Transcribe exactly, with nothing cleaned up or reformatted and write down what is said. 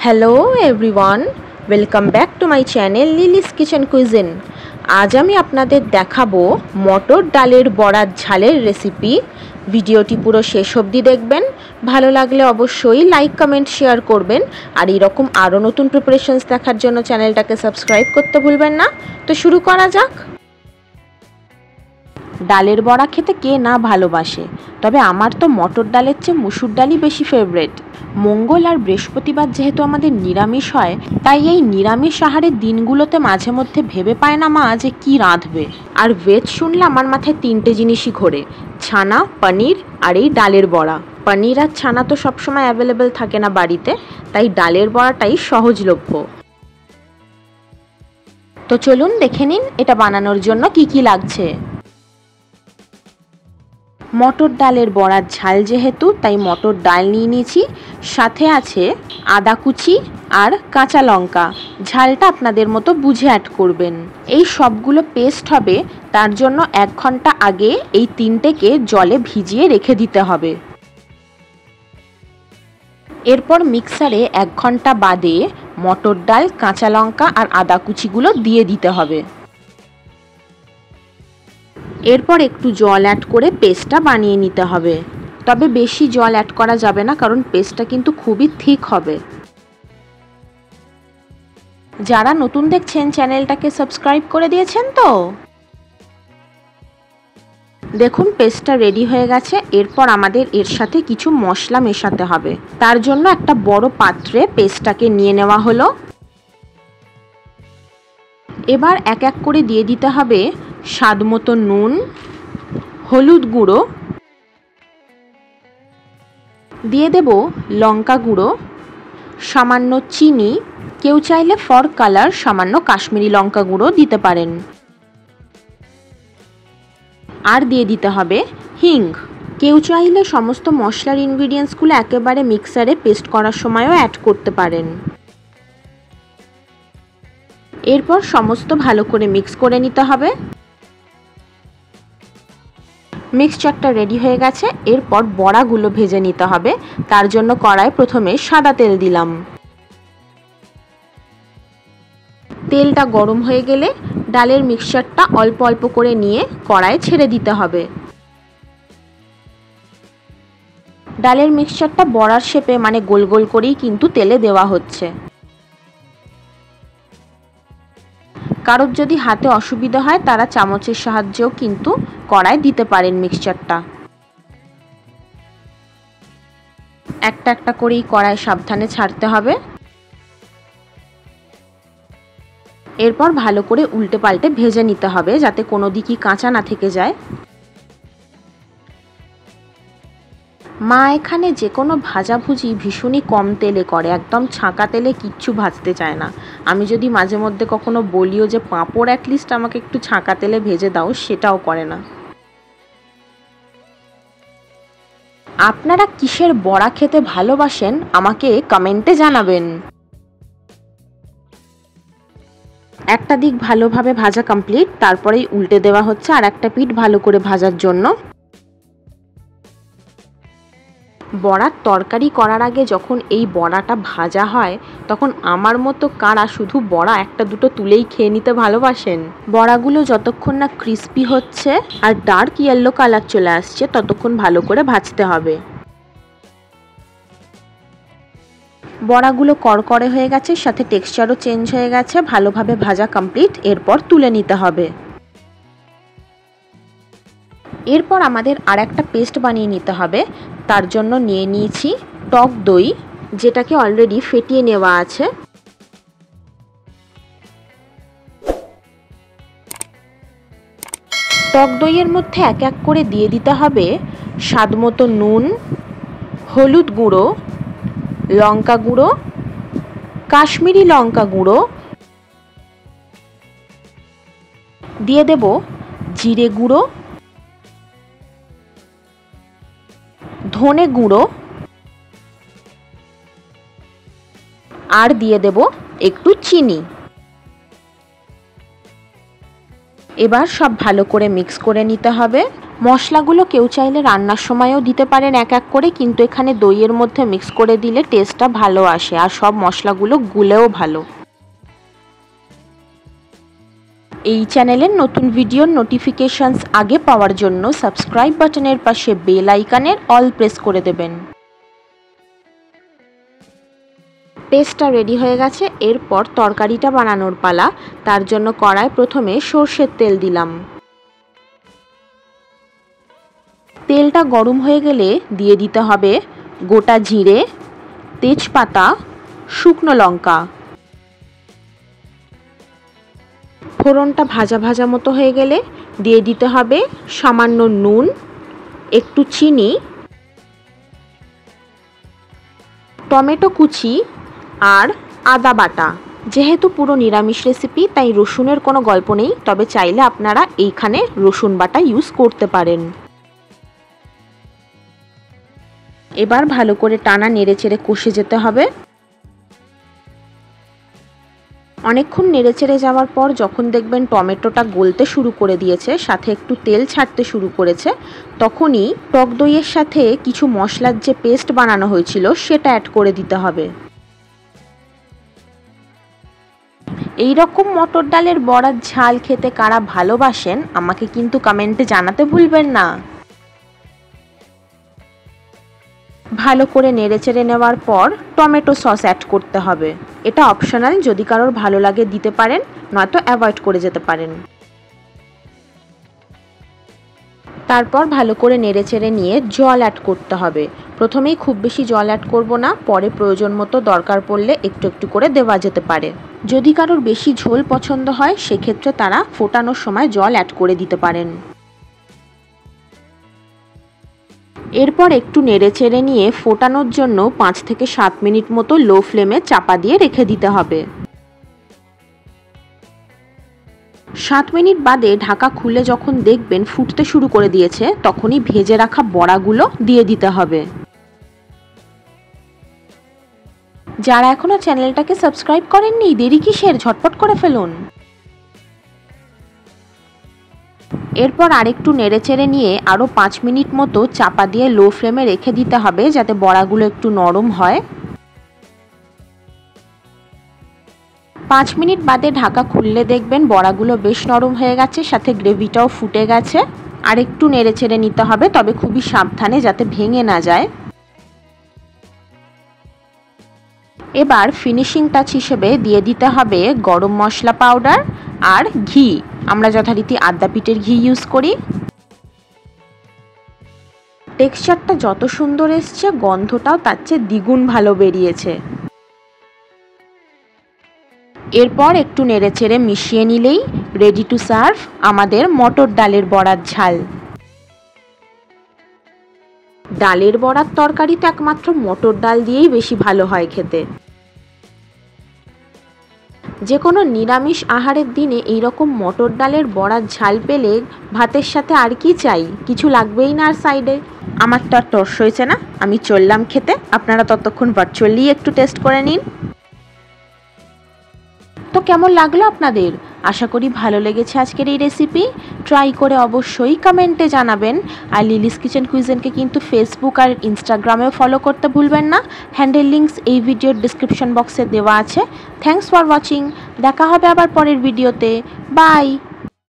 Hello everyone, welcome back to my channel Lily's Kitchen Cuisine. আজ আমি আপনাদের দেখাবো মটর ডালের বড়ার ঝালের রেসিপি। ভিডিওটি পুরো শেষ অবধি দেখবেন। ভালো লাগলে অবশ্যই লাইক কমেন্ট শেয়ার করবেন, আর এরকম আরও নতুন প্রিপারেশনস দেখার জন্য চ্যানেলটাকে সাবস্ক্রাইব করতে ভুলবেন না। তো শুরু করা যাক। ডালের বড়া খেতে কে না ভালোবাসে, তবে আমার তো মটর ডালের চেয়ে মুসুর ডালই বেশি ফেভারিট। মঙ্গল আর বৃহস্পতিবার যেহেতু আমাদের নিরামিষ হয়, তাই এই নিরামিষ আহারের দিনগুলোতে মাঝে মধ্যে ভেবে পায় না মা যে কি রাঁধবে। আর ভেজ শুনলে আমার মাথায় তিনটে জিনিসই ঘোরে: ছানা, পনির আর এই ডালের বড়া। পনির আর ছানা তো সবসময় অ্যাভেলেবেল থাকে না বাড়িতে, তাই ডালের বড়াটাই সহজলভ্য। তো চলুন দেখে নিন এটা বানানোর জন্য কি কি লাগছে। মটর ডালের বড়ার ঝাল যেহেতু, তাই মটর ডাল নিয়ে নিয়েছি। সাথে আছে আদা কুচি আর কাঁচা লঙ্কা। ঝালটা আপনাদের মতো বুঝে অ্যাড করবেন। এই সবগুলো পেস্ট হবে, তার জন্য এক ঘন্টা আগে এই তিনটেকে জলে ভিজিয়ে রেখে দিতে হবে। এরপর মিক্সারে এক ঘন্টা বাদে মটর ডাল, কাঁচা লঙ্কা আর আদা কুচিগুলো দিয়ে দিতে হবে। এরপর একটু জল অ্যাড করে পেস্টটা বানিয়ে নিতে হবে। তবে বেশি জল অ্যাড করা যাবে না, কারণ পেস্টটা কিন্তু খুবই থিক হবে। যারা নতুন দেখছেন চ্যানেলটাকে সাবস্ক্রাইব করে দিয়েছেন তো? দেখুন পেস্টটা রেডি হয়ে গেছে। এরপর আমাদের এর সাথে কিছু মশলা মেশাতে হবে। তার জন্য একটা বড় পাত্রে পেস্টটাকে নিয়ে নেওয়া হলো। এবার এক এক করে দিয়ে দিতে হবে স্বাদ মতো নুন, হলুদ গুঁড়ো, দিয়ে দেব লঙ্কা গুঁড়ো, সামান্য চিনি, কেউ চাইলে ফর কালার সামান্য কাশ্মীরি লঙ্কা গুঁড়ো দিতে পারেন। আর দিয়ে দিতে হবে হিং। কেউ চাইলে সমস্ত মশলার ইনগ্রিডিয়েন্টসগুলো একেবারে মিক্সারে পেস্ট করার সময়ও অ্যাড করতে পারেন। এরপর সমস্ত ভালো করে মিক্স করে নিতে হবে। মিক্সচারটা রেডি হয়ে গেছে। এরপর বড়াগুলো ভেজে নিতে হবে। তার জন্য কড়ায় প্রথমে সাদা তেল দিলাম। তেলটা গরম হয়ে গেলে ডালের মিক্সচারটা অল্প অল্প করে নিয়ে কড়ায় ছেড়ে দিতে হবে। ডালের মিক্সচারটা বড়ার শেপে মানে গোল গোল করেই কিন্তু তেলে দেওয়া হচ্ছে। কারোর যদি হাতে অসুবিধা হয় তারা চামচের সাহায্যেও কিন্তু কড়ায় দিতে পারেন মিক্সচারটা। একটা একটা করেই কড়াই সাবধানে ছাড়তে হবে। এরপর ভালো করে উল্টে পাল্টে ভেজে নিতে হবে, যাতে কোনো দিকই কাঁচা না থেকে যায়। মা এখানে যে কোনো ভাজাভুজি ভীষণই কম তেলে করে, একদম ছাঁকা তেলে কিচ্ছু ভাজতে চায় না। আমি যদি মাঝে মধ্যে কখনো বলিও যে পাঁপড় অ্যাটলিস্ট আমাকে একটু ছাঁকা তেলে ভেজে দাও, সেটাও করে না। আপনারা কিসের বড়া খেতে ভালোবাসেন আমাকে কমেন্টে জানাবেন। একটা দিক ভালোভাবে ভাজা কমপ্লিট, তারপরেই উল্টে দেওয়া হচ্ছে আর একটা পিঠ ভালো করে ভাজার জন্য। বড়ার তরকারি করার আগে যখন এই বড়াটা ভাজা হয়, তখন আমার মতো কারা শুধু বড়া একটা দুটো তুলেই খেয়ে নিতে ভালোবাসেন? বড়াগুলো যতক্ষণ না ক্রিস্পি হচ্ছে আর ডার্ক ইয়েলো কালার চলে আসছে, ততক্ষণ ভালো করে ভাজতে হবে। বড়াগুলো করকরে হয়ে গেছে, সাথে টেক্সচারও চেঞ্জ হয়ে গেছে, ভালোভাবে ভাজা কমপ্লিট। এরপর তুলে নিতে হবে। এরপর আমাদের আর একটা পেস্ট বানিয়ে নিতে হবে। তার জন্য নিয়ে নিয়েছি টক দই, যেটাকে অলরেডি ফেটিয়ে নেওয়া আছে। টক দইয়ের মধ্যে এক এক করে দিয়ে দিতে হবে স্বাদ মতো নুন, হলুদ গুঁড়ো, লঙ্কা গুঁড়ো, কাশ্মীরি লঙ্কা গুঁড়ো, দিয়ে দেব জিরে গুঁড়ো, ধনে গুঁড়ো, আর দিয়ে দেব একটু চিনি। এবার সব ভালো করে মিক্স করে নিতে হবে। মশলাগুলো কেউ চাইলে রান্নার সময়ও দিতে পারেন এক এক করে, কিন্তু এখানে দইয়ের মধ্যে মিক্স করে দিলে টেস্টটা ভালো আসে আর সব মশলাগুলো গুলেও ভালো। এই চ্যানেলের নতুন ভিডিওর নোটিফিকেশনস আগে পাওয়ার জন্য সাবস্ক্রাইব বাটনের পাশে বেল আইকনের অল প্রেস করে দেবেন। পেস্টটা রেডি হয়ে গেছে। এরপর তরকারিটা বানানোর পালা। তার জন্য কড়ায় প্রথমে সর্ষের তেল দিলাম। তেলটা গরম হয়ে গেলে দিয়ে দিতে হবে গোটা জিরে, তেজপাতা, শুকনো লঙ্কা। ফোড়নটা ভাজা ভাজা মতো হয়ে গেলে দিয়ে দিতে হবে সামান্য নুন, একটু চিনি, টমেটো কুচি আর আদা বাটা। যেহেতু পুরো নিরামিষ রেসিপি তাই রসুনের কোনো গল্প নেই, তবে চাইলে আপনারা এইখানে রসুন বাটা ইউজ করতে পারেন। এবার ভালো করে টানা নেড়েচেড়ে কষে যেতে হবে। অনেকক্ষণ নেড়েচেড়ে যাওয়ার পর যখন দেখবেন টমেটোটা গলতে শুরু করে দিয়েছে, সাথে একটু তেল ছাড়তে শুরু করেছে, তখনই টক দইয়ের সাথে কিছু মশলার যে পেস্ট বানানো হয়েছিল সেটা অ্যাড করে দিতে হবে। এই রকম মটর ডালের বড়ার ঝাল খেতে কারা ভালোবাসেন আমাকে কিন্তু কমেন্টে জানাতে ভুলবেন না। ভালো করে নেড়েচেড়ে নেওয়ার পর টমেটো সস অ্যাড করতে হবে। এটা অপশনাল, যদি কারোর ভালো লাগে দিতে পারেন, নয়তো অ্যাভয়েড করে যেতে পারেন। তারপর ভালো করে নেড়েচেড়ে নিয়ে জল অ্যাড করতে হবে। প্রথমেই খুব বেশি জল অ্যাড করব না, পরে প্রয়োজন মতো দরকার পড়লে একটু একটু করে দেওয়া যেতে পারে। যদি কারোর বেশি ঝোল পছন্দ হয় সেক্ষেত্রে তারা ফোটানোর সময় জল অ্যাড করে দিতে পারেন। এরপর একটু নেড়েচেড়ে নিয়ে ফোটানোর জন্য পাঁচ থেকে সাত মিনিট মতো লো ফ্লেমে চাপা দিয়ে রেখে দিতে হবে। সাত মিনিট বাদে ঢাকা খুলে যখন দেখবেন ফুটতে শুরু করে দিয়েছে, তখনই ভেজে রাখা বড়াগুলো দিয়ে দিতে হবে। যারা এখনো চ্যানেলটাকে সাবস্ক্রাইব করেননি, দেরি কিসের, ঝটপট করে ফেলুন। এরপর আরেকটু নেড়েচেড়ে নিয়ে আরও পাঁচ মিনিট মতো চাপা দিয়ে লো ফ্লেমে রেখে দিতে হবে, যাতে বড়াগুলো একটু নরম হয়। পাঁচ মিনিট বাদে ঢাকা খুললে দেখবেন বড়াগুলো বেশ নরম হয়ে গেছে, সাথে গ্রেভিটাও ফুটে গেছে। আর একটু নেড়েচেড়ে নিতে হবে, তবে খুবই সাবধানে যাতে ভেঙে না যায়। এবার ফিনিশিং টাচ হিসেবে দিয়ে দিতে হবে গরম মশলা পাউডার আর ঘি। আমরা যথারীতি আদ্যা পিঠের ঘি ইউজ করি। টেক্সচারটা যত সুন্দর এসছে, গন্ধটাও তার চেয়ে দ্বিগুণ ভালো বেরিয়েছে। এরপর একটু নেড়েচেড়ে মিশিয়ে নিলেই রেডি টু সার্ভ আমাদের মটর ডালের বড়ার ঝাল। ডালের বড়ার তরকারি তো একমাত্র মটর ডাল দিয়েই বেশি ভালো হয় খেতে। যে কোনো নিরামিষ আহারের দিনে এইরকম মটর ডালের বড়ার ঝাল পেলে ভাতের সাথে আর কি চাই, কিছু লাগবেই না আর সাইডে। আমার তো আর তর্স হয়েছে না, আমি চললাম খেতে। আপনারা ততক্ষণ ভার্চুয়ালি একটু টেস্ট করে নিন। তো কেমন লাগলো আপনাদের? আশা করি ভালো লেগেছে আজকের এই রেসিপি। ট্রাই করে অবশ্যই কমেন্টে জানাবেন। আর লিলিস কিচেন কুইজিনকে কিন্তু ফেসবুক আর ইনস্টাগ্রামেও ফলো করতে ভুলবেন না। হ্যান্ডেল লিঙ্কস এই ভিডিওর ডিসক্রিপশন বক্সে দেওয়া আছে। Thanks for watching. দেখা হবে আবার পরের ভিডিওতে। বাই।